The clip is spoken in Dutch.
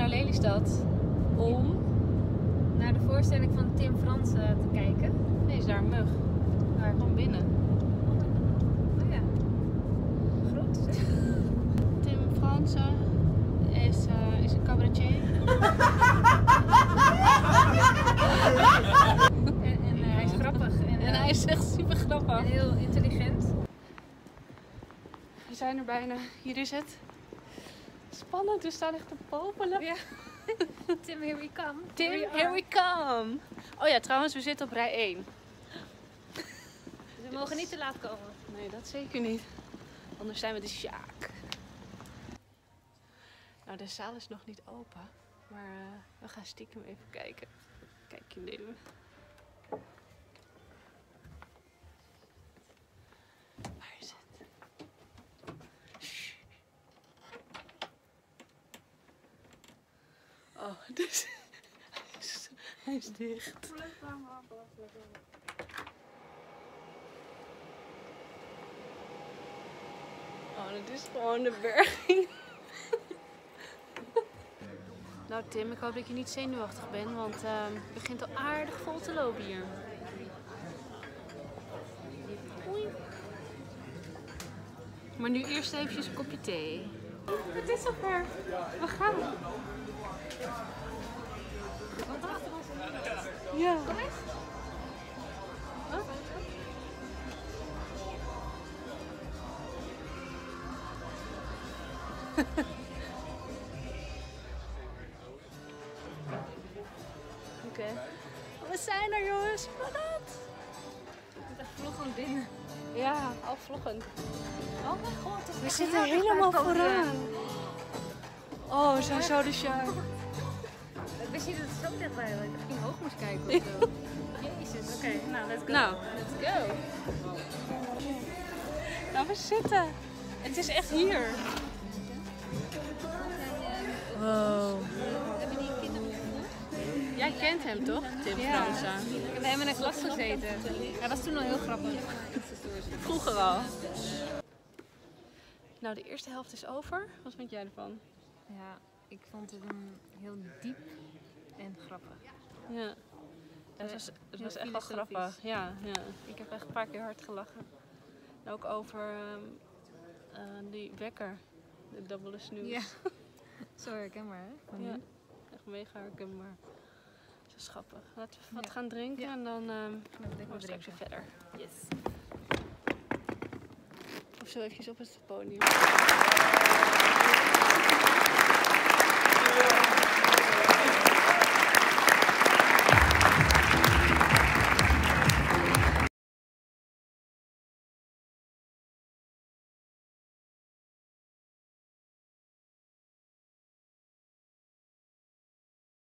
naar Lelystad om naar de voorstelling van Tim Frans te kijken. Nee, is daar een mug. Daar gewoon binnen. Oh ja. Groot. Tim Frans is een cabaretier. En hij is grappig. En hij is echt super grappig. En heel intelligent. We zijn er bijna. Hier is het. Spannend, we staan echt te popelen. Ja. Tim, here we come. Tim, here we come. Oh ja, trouwens, we zitten op rij 1. Dus we mogen niet te laat komen. Nee, dat zeker niet. Anders zijn we de Sjaak. Nou, de zaal is nog niet open. Maar we gaan stiekem even kijken. Kijkje nemen. Waar is het? Shh. Oh, dus hij is dicht. Oh, dit is gewoon de berging. Nou Tim, ik hoop dat je niet zenuwachtig bent, want het begint al aardig vol te lopen hier. Oei. Maar nu eerst eventjes een kopje thee. Het is zover. We gaan. Ja. Kom eens. Oké. We zijn er jongens. Wat dat? Ik moet echt vloggend binnen. Ja, al vloggend. Oh mijn god, het is We echt zitten heel dicht helemaal bij het podium. vooraan. Oh, zo de Sjaak. Ik wist niet dat het zo dichtbij was. Ik dacht dat ik hoog moest kijken of zo. Jezus, oké. Nou, let's go. Nou. Let's go. Nou, we zitten. Het is echt hier. Wow. Hebben die kinderen gevoeld? Jij kent hem toch, Tim Ja. Fransa? Ik heb bij hem in de klas gezeten. Hij was toen al heel grappig. Vroeger al. Nou, de eerste helft is over. Wat vind jij ervan? Ja, ik vond het een heel diep en grappig. Ja. Het was heel echt wel filosofisch. grappig. Ja, ja. Ik heb echt een paar keer hard gelachen. En ook over die wekker. De dubbele snoes. Ja. Zo herkenbaar, hè? Van Ja. nu. Echt mega herkenbaar. Dat is grappig. Laten we wat Ja. gaan drinken Ja. en dan gaan Lekker we straks weer verder. Yes. Of zo eventjes op het podium.